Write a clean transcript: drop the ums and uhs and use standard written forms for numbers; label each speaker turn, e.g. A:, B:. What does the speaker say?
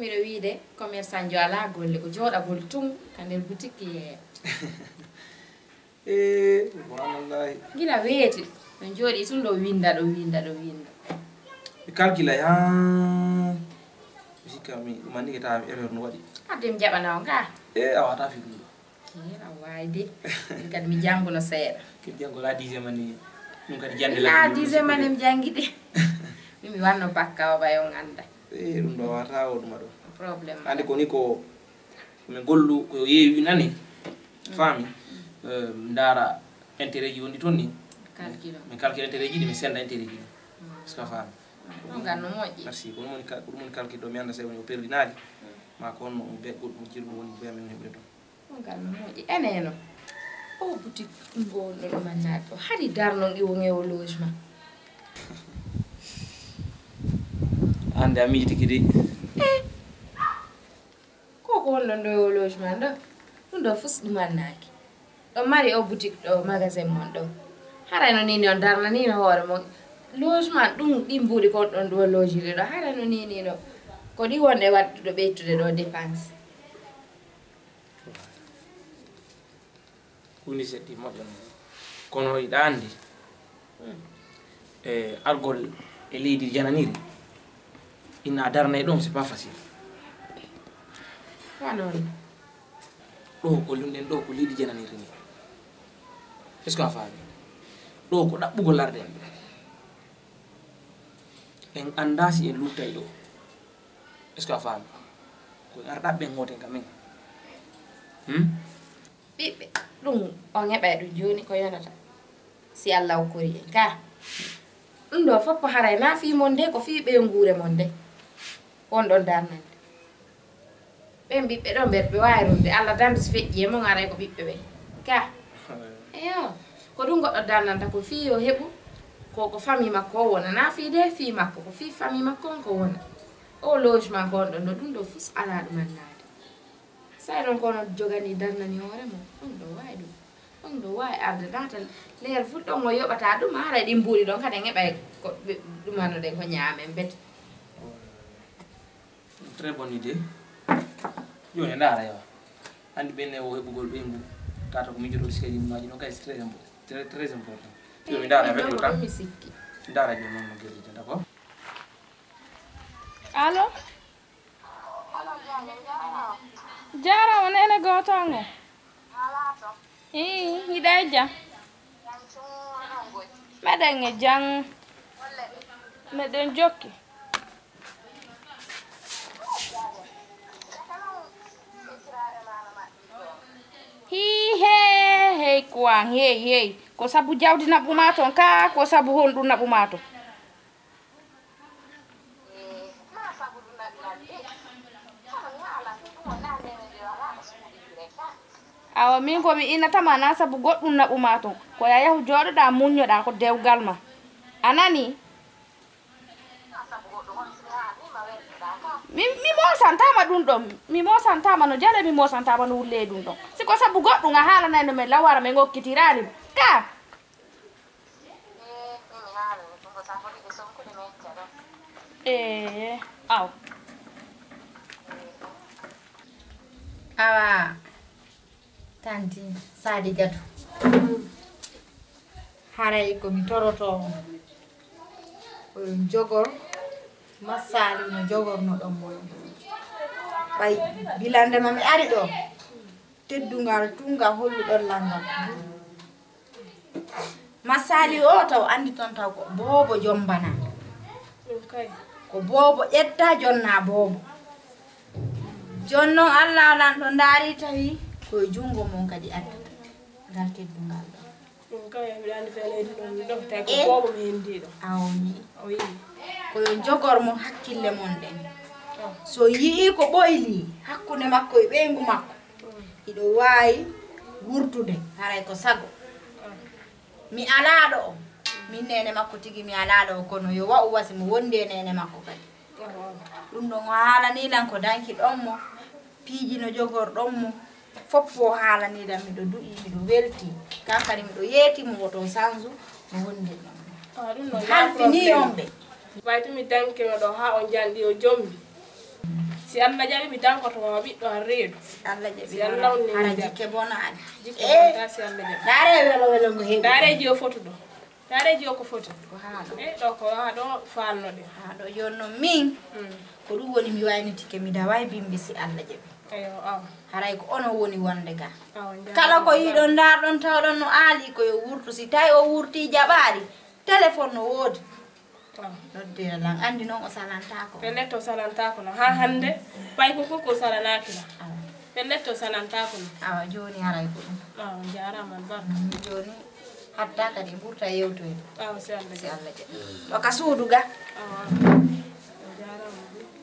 A: miɗo wiide commerçant jo ala golle ko jooɗagol tun ka nder boutique yeeya
B: wallahi
A: gila weeti ɗo jooɗi tun ɗo winda
B: mi calculay ha sikka mi manni ke tawa erreur no waɗi
A: adde mi jaɓanawo nga
B: a wata fi ɗum
A: a wawi de min kadi mi jannguno seeɗa
B: kadi janngo la 10e mani ɗum kadi jande
A: la 10e mani mi janngi de mi wanno bakka o ɓayo ganda
B: ɗum ɗo wata o ɗuma ɗo
A: probléme
B: ande koni ko min gollu ko yeewi nani faami ndara intérêt ji woni toon ni min calcule intérêt ji ɗi mi senda intérêt ji ɗi parce que faami
A: ɗum ganno moƴƴi
B: merci ko ɗum woni calcule ɗo mi anda so woni o perdinaali ma ko on mo be goɗɗum jirɗum woni be amen heɓde toon
A: ɗum ganno moƴƴi eneno o boutique gonɗo ɗo mannade ɗo haɗi darnon iwongewo logement
B: ande a miiji tigi de
A: koko wonɗon ɗo yo logement ɗo ɗum ɗo fus ɗum annaki ɗon mari o boutique ɗo magasin mon ɗo harayno nini on darnanino hoore mon logement ɗum ɗi mbuuɗi kon ɗon ɗo logire ɗo harayno ninino ko ɗi wonɗe wadduɗo ɓeytude ɗo dépense
B: hunde seɗɗi moƴƴon kono yiɗa andi argol e leydi jananiri ina darna e ɗon c'est pas facile
A: wanon
B: ɗo ko lumɗen ɗo ko leydi jananiri ni est ce que a faami ɗo ko ɗaɓɓugol arde en ɓe en anda si en luttay ɗo est ce que a faami ko en arɗaɓe en ngoten ka men
A: ɓiɓɓe ɗum on heɓay ɗum joni ko yonata si allah hokkori en ka ɗum ɗo foppo haray na fi mon de ko fi ɓe nguure mon de won ɗon darnande ɓen ɓiɓɓe ɗon ɓe wawi rumde allah dande so feƴƴi e mon aray ko ɓiɓɓe ɓe ka eyo ko ɗum goɗɗo darnanta ko fi yo heɓu ko famille makko o wona na fi de fi makko ko fi famille makko on ko wona o logement ko on ɗon ɗo ɗum ɗo fus ala ɗum annade say noon kono jogani darnani hoore mum ɗum ɗo wawi ɗum ɗo wawi arde nata leer fulɗon o yoɓata ɗum haara ɗi mbuuɗi ɗon kadi en heɓay ko ɗumanoɗen ko ñaamen bete
B: très bonne idée joni ndaara yawa andi ɓenne o heɓugol ɓengu tata ko mijoɗo risqueji maji noon kay c'est très important joni ndaara avec le temps
A: mi sikki
B: ndaara joni noon no gueɗirte d' accord
C: allo jarama nene gotongo hiɗa e jam meɗen e jang meɗen jokki hey kuwan hey ko sabu jawdi naɓuma ton ka ko sabu honɗum naɓuma ton awa min komi innatama na sabu goɗɗum naɓuma ton ko ya yahu jooɗoɗa muñoɗa ko dewgal ma anani mi mosantama ɗum ɗon mi mosantama no jale mi mosantama no wulle ɗum ɗon siko sabu goɗɗum a haalanayno min lawara min ngokkitirani ɗum ka aw
A: awa tanti Sadi Gatu haray komi toroto oyon jogor masali no jogorno ɗon moyo ɓay bilande mami ari ɗo teddungal tunga holluɗon langal masali o taw andi toon taw ko boobo jombana ko boobo ƴetta jonna boobo jonnon allah alan ɗo ndaari tawi koye jungo mon kadi addata ngal teddungal ɗo awmi koyon jogormo hakkille mon ɗen so yii ko ɓoyli hakkude makko e ɓeyngu makko iɗo wawi wurtude haray ko sago mi alaɗo o min nene makko tigi mi alaɗo o kono yo wa'u wasi mo wondi e nene makko kadi ɗum ɗon o haalanilan ko danki ɗonmo piiji no jogorɗonmo foppo o haalanilan miɗo duƴi miɗo welti kankadi miɗo yeetimo woto sansu mo wondi ɗon halfini on ɓe
C: way tumi dankino ɗo ha on janɗi o jombi
D: si Allah jaɓi mi dankoto ma ɓiɗɗo an reedu
E: Allah jaɓi
D: si Allah wonni
E: hara jikke bonaani
D: jikko bonta si Allah jaɓi
E: dare welo welo ngo heeɓi
D: dareji o foto ɗo dareji o ko foto
E: ko haala
D: ɗo ko ha ɗo falno ɗe
E: ha ɗo jonno min ko ɗum woni mi waynitike mi daway bimbi si Allah jaɓi
D: eyo aw
E: haray ko ono woni wonde ga
D: aw
E: kala ko yiɗon darɗon tawɗon no aali koyo wurtu si tawi o wurti jaɓaari téléphone no woodi noddira lan andi noon o salantako
D: pelletto salantako no ha hande ɓay ko koko salanaki la pelletto salantako no
E: awa joni haray ko ɗum
D: aw jarama barka
E: joni hatta kadi ɓurta yewtoyde
D: aw si Allah
E: si
D: jaɓi
E: Allah jaɓi ɗo ka suudu ga
D: aw jarama